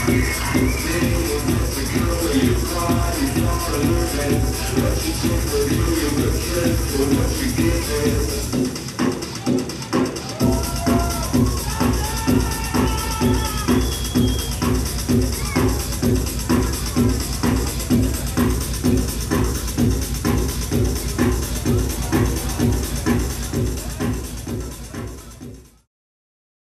What you took for you, you could trip for what you get.